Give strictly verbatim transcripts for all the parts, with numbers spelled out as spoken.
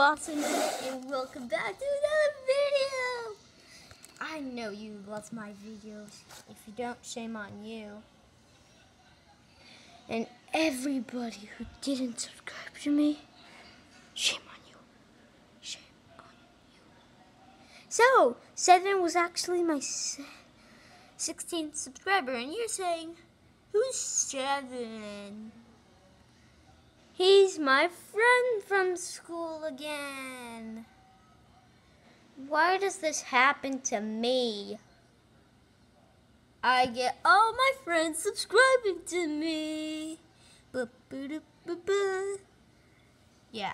Lawson, and welcome back to another video. I know you love my videos. If you don't, shame on you. And everybody who didn't subscribe to me, shame on you. Shame on you. So, Seven was actually my sixteenth subscriber, and you're saying, who's Seven? He's my friend from school again. Why does this happen to me? I get all my friends subscribing to me. Ba-ba-da-ba-ba. Yeah.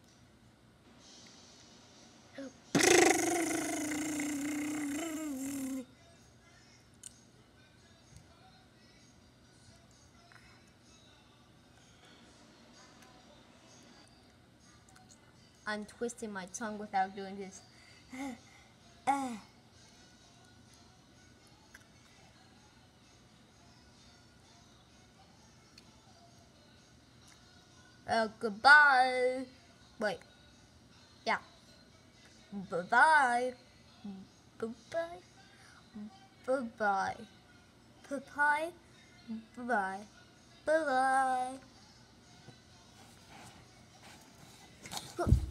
I'm twisting my tongue without doing this. Uh, uh. Uh, goodbye. Wait. Yeah. Bye-bye. Bye-bye. Bye-bye. Bye-bye. Bye-bye. Bye-bye.